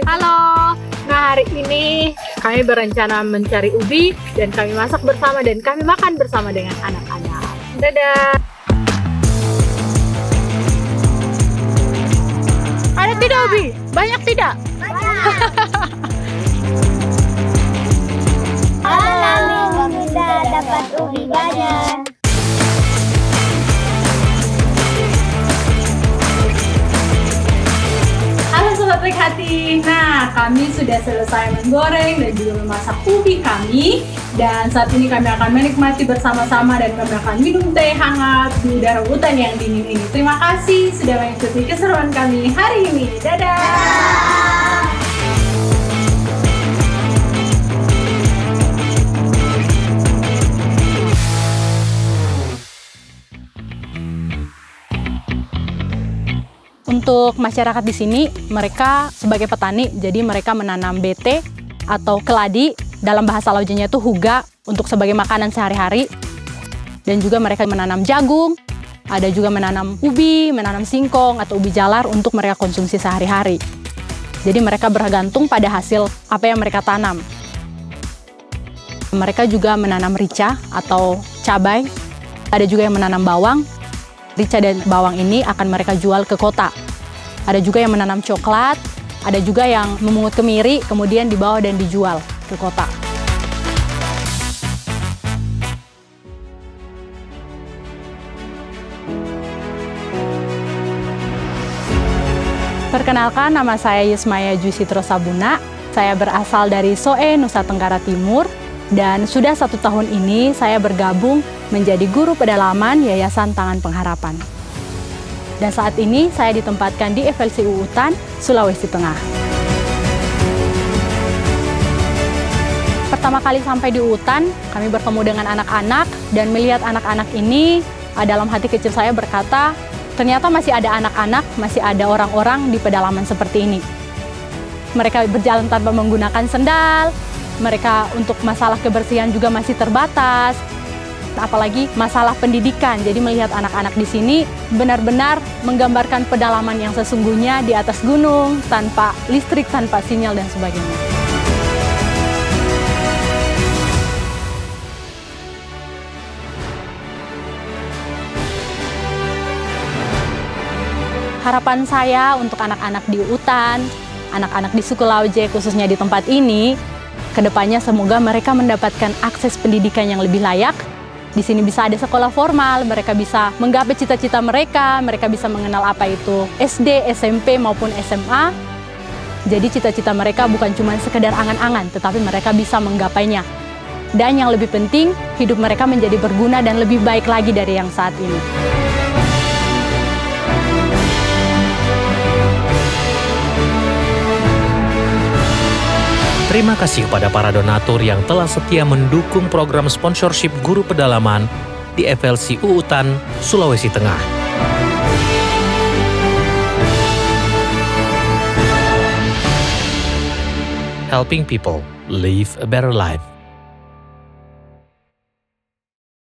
Halo, nah hari ini kami berencana mencari ubi dan kami masak bersama dan kami makan bersama dengan anak-anak. Dadah! Ada tidak ubi? Banyak tidak? Halo, sudah dapat ubi banyak. Halo Sobat Baik Hati, nah kami sudah selesai menggoreng dan juga memasak ubi kami. Dan saat ini kami akan menikmati bersama-sama dan kami akan minum teh hangat di udara hutan yang dingin ini. Terima kasih sudah mengikuti keseruan kami hari ini. Dadah! Untuk masyarakat di sini, mereka sebagai petani, jadi mereka menanam bete atau keladi, dalam bahasa Laujanya itu huga, untuk sebagai makanan sehari-hari. Dan juga mereka menanam jagung, ada juga menanam ubi, menanam singkong atau ubi jalar untuk mereka konsumsi sehari-hari. Jadi mereka bergantung pada hasil apa yang mereka tanam. Mereka juga menanam rica atau cabai, ada juga yang menanam bawang. Rica dan bawang ini akan mereka jual ke kota. Ada juga yang menanam coklat, ada juga yang memungut kemiri, kemudian dibawa dan dijual ke kota. Perkenalkan, nama saya Yusmaya Jusitro Sabuna. Saya berasal dari Soe, Nusa Tenggara Timur. Dan sudah 1 tahun ini saya bergabung menjadi guru pedalaman Yayasan Tangan Pengharapan. Dan saat ini saya ditempatkan di FLC Uutan, Sulawesi Tengah. Pertama kali sampai di Uutan, kami bertemu dengan anak-anak dan melihat anak-anak ini, dalam hati kecil saya berkata, ternyata masih ada anak-anak, masih ada orang-orang di pedalaman seperti ini. Mereka berjalan tanpa menggunakan sendal, mereka untuk masalah kebersihan juga masih terbatas, apalagi masalah pendidikan. Jadi melihat anak-anak di sini benar-benar menggambarkan pedalaman yang sesungguhnya di atas gunung, tanpa listrik, tanpa sinyal dan sebagainya. Harapan saya untuk anak-anak di Uutan, anak-anak di suku Lauje khususnya di tempat ini, kedepannya semoga mereka mendapatkan akses pendidikan yang lebih layak. Di sini bisa ada sekolah formal, mereka bisa menggapai cita-cita mereka bisa mengenal apa itu SD, SMP maupun SMA. Jadi cita-cita mereka bukan cuma sekedar angan-angan, tetapi mereka bisa menggapainya. Dan yang lebih penting, hidup mereka menjadi berguna dan lebih baik lagi dari yang saat ini. Terima kasih kepada para donatur yang telah setia mendukung program sponsorship guru pedalaman di FLC Uutan, Sulawesi Tengah. Helping people live a better life.